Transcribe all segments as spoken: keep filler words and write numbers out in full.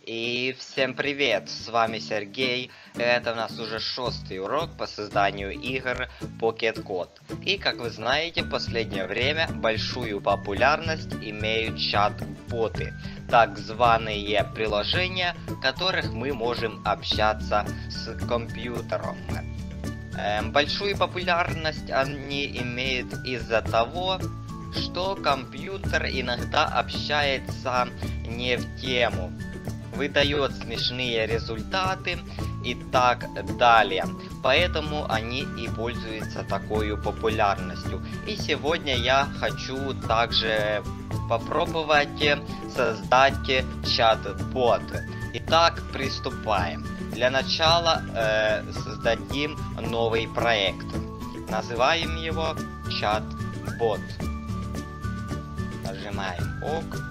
И всем привет, с вами Сергей. Это у нас уже шестый урок по созданию игр Pocket Code. И как вы знаете, в последнее время большую популярность имеют чат-боты, так званые приложения, в которых мы можем общаться с компьютером. Эм, большую популярность они имеют из-за того, что компьютер иногда общается не в тему, выдает смешные результаты и так далее. Поэтому они и пользуются такой популярностью. И сегодня я хочу также попробовать создать чат-бот. Итак, приступаем. Для начала э, создадим новый проект. Называем его чат-бот. Нажимаем ОК.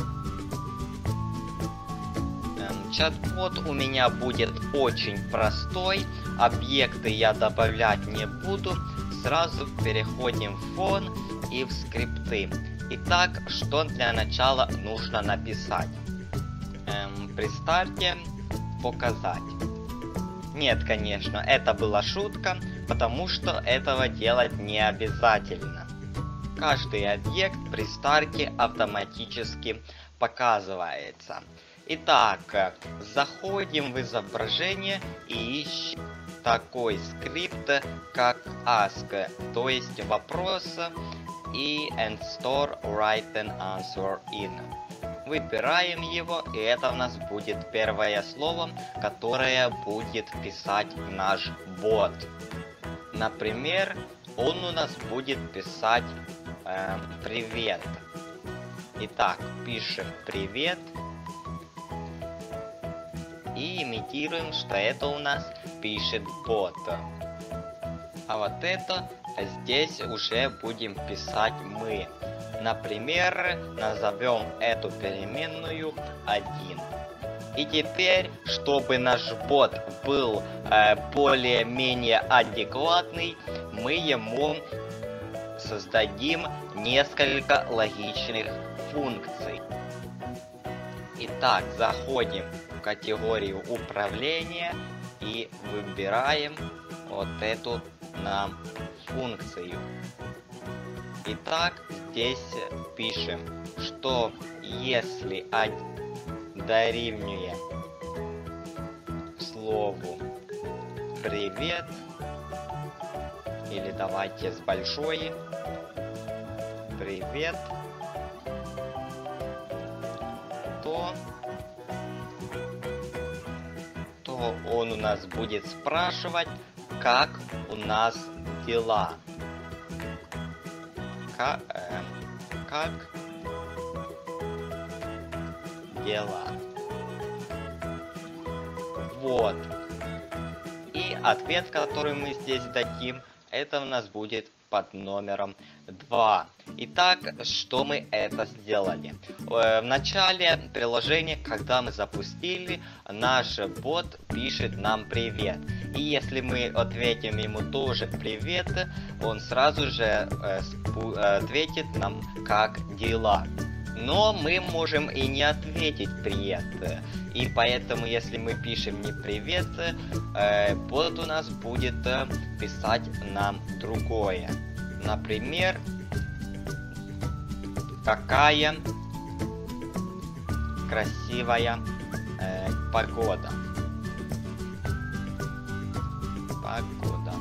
Чат-бот у меня будет очень простой, объекты я добавлять не буду, сразу переходим в фон и в скрипты. Итак, что для начала нужно написать? Эм, при старте показать. Нет, конечно, это была шутка, потому что этого делать не обязательно. Каждый объект при старте автоматически показывается. Итак, заходим в изображение и ищем такой скрипт, как ask, то есть вопрос и and store write an answer in. Выбираем его, и это у нас будет первое слово, которое будет писать наш бот. Например, он у нас будет писать э, привет. Итак, пишем привет. И имитируем, что это у нас пишет бот. А вот это здесь уже будем писать мы. Например, назовем эту переменную один. И теперь, чтобы наш бот был э, более-менее адекватный, мы ему создадим несколько логичных функций. Итак, заходим в категорию управления и выбираем вот эту нам функцию. Итак, здесь пишем, что если дорівнює слову привет, или давайте с большой привет, то то он у нас будет спрашивать, как у нас дела. Как, э, как дела. Вот. И ответ, который мы здесь дадим, это у нас будет под номером два. Итак, что мы это сделали? В начале приложения, когда мы запустили, наш бот пишет нам привет. И если мы ответим ему тоже привет, он сразу же э, ответит нам как дела. Но мы можем и не ответить привет. И поэтому, если мы пишем не привет, э, бот у нас будет э, писать нам другое. Например, какая красивая э, погода. Погода.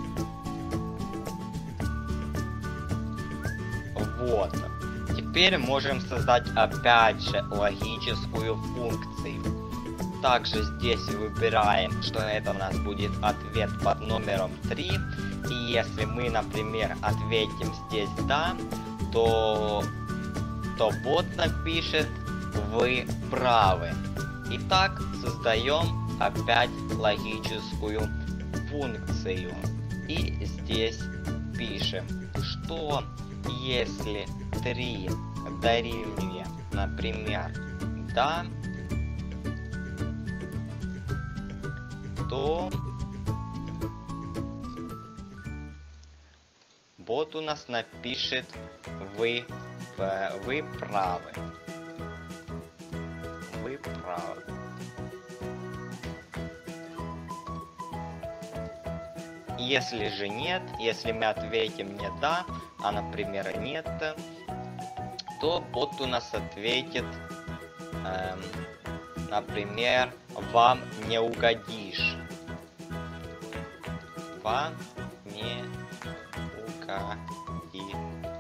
Вот. Теперь можем создать опять же логическую функцию. Также здесь выбираем, что это у нас будет ответ под номером три. И если мы, например, ответим здесь да, то, то бот напишет вы правы. Итак, создаем опять логическую функцию. И здесь пишем, что если три дорівнює, например, да, то бот у нас напишет вы, вы правы. Вы правы. Если же нет, если мы ответим не да, а например нет, то бот у нас ответит, эм, например, вам не угодишь. Вам не угодишь.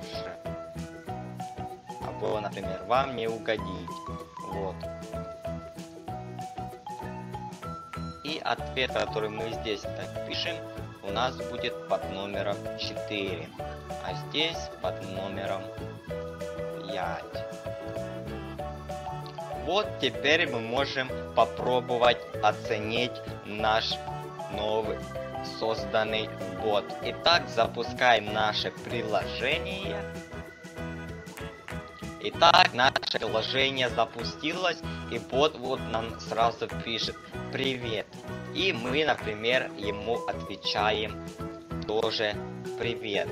А было, например, вам не угодить. Вот. И ответ, который мы здесь так пишем, у нас будет под номером четыре. А здесь под номером пять. Вот теперь мы можем попробовать оценить наш новый созданный бот. Итак, запускаем наше приложение. Итак, наше приложение запустилось, и бот вот нам сразу пишет «Привет». И мы, например, ему отвечаем тоже «Привет».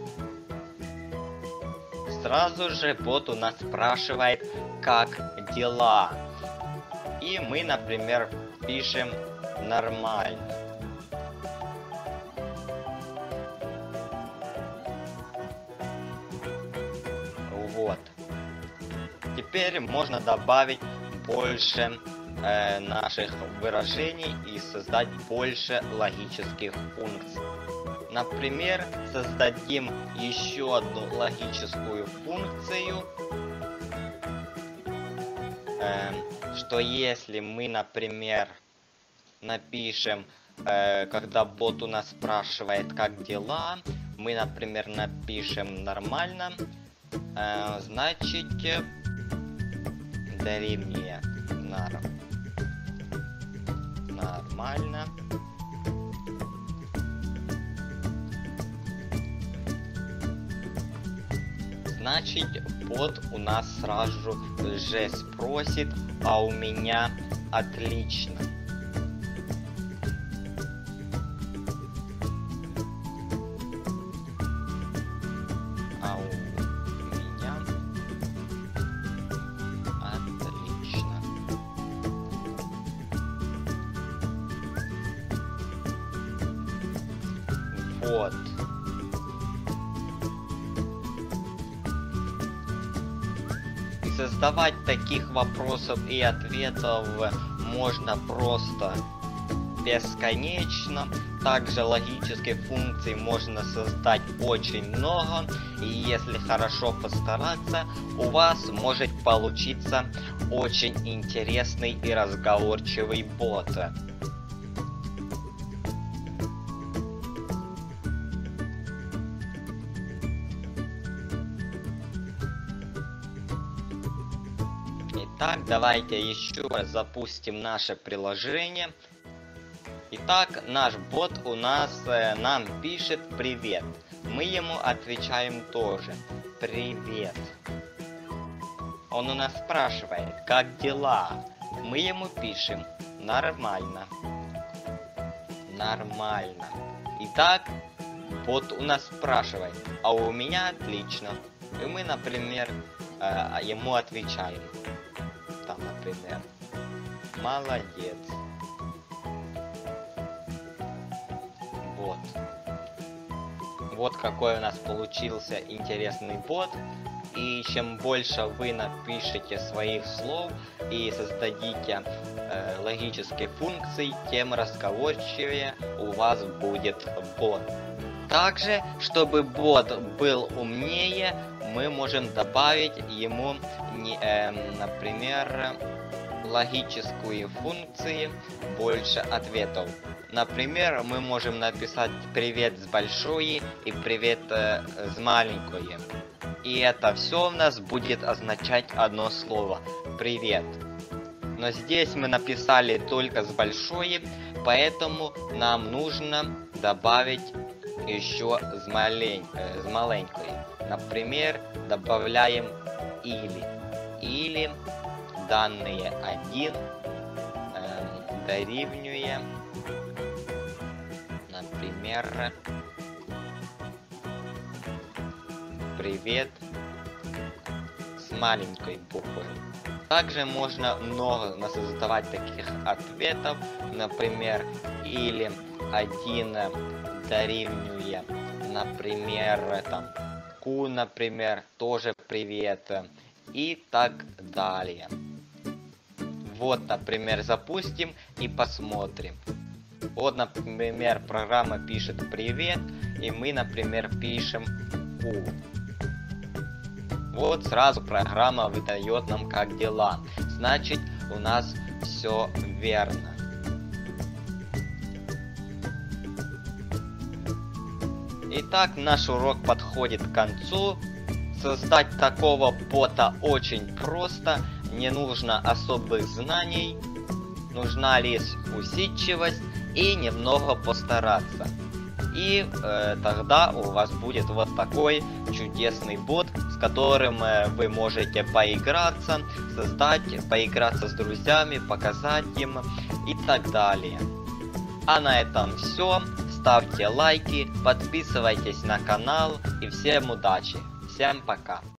Сразу же бот у нас спрашивает «Как дела?». И мы, например, пишем «Нормально». Вот. Теперь можно добавить больше э, наших выражений и создать больше логических функций. Например, создадим еще одну логическую функцию, э, что если мы, например, напишем, э, когда бот у нас спрашивает, как дела, мы, например, напишем нормально, э, значит, дари мне нар... нормально. Значит, бот у нас сразу же спросит, а у меня отлично. А у меня отлично. Вот. Создавать таких вопросов и ответов можно просто бесконечно. Также логических функций можно создать очень много. И если хорошо постараться, у вас может получиться очень интересный и разговорчивый бот. Итак, давайте еще раз запустим наше приложение. Итак, наш бот у нас э, нам пишет «Привет». Мы ему отвечаем тоже «Привет». Он у нас спрашивает «Как дела?». Мы ему пишем «Нормально». Нормально. Итак, бот у нас спрашивает «А у меня отлично». И мы, например, э, ему отвечаем. Там, например, молодец. Вот. Вот какой у нас получился интересный бот. И чем больше вы напишите своих слов и создадите э, логические функции, тем разговорчивее у вас будет бот. Также, чтобы бот был умнее, мы можем добавить ему, э, например, логическую функцию больше ответов. Например, мы можем написать «Привет» с большой и «Привет» э, с маленькой. И это все у нас будет означать одно слово «Привет». Но здесь мы написали только с большой, поэтому нам нужно добавить еще с, малень... э, с маленькой. Например, добавляем «или». Или данные один э, дорівнює, например, «Привет» с маленькой буквой. Также можно много создавать таких ответов, например, или один дорівнює, например, там, Q, например, тоже привет, и так далее. Вот, например, запустим и посмотрим. Вот, например, программа пишет привет, и мы, например, пишем Q. Вот сразу программа выдает нам как дела. Значит, у нас все верно. Итак, наш урок подходит к концу. Создать такого бота очень просто. Не нужно особых знаний. Нужна лишь усидчивость и немного постараться. И э, тогда у вас будет вот такой чудесный бот, с которым э, вы можете поиграться, создать, поиграться с друзьями, показать им и так далее. А на этом все. Ставьте лайки, подписывайтесь на канал и всем удачи. Всем пока.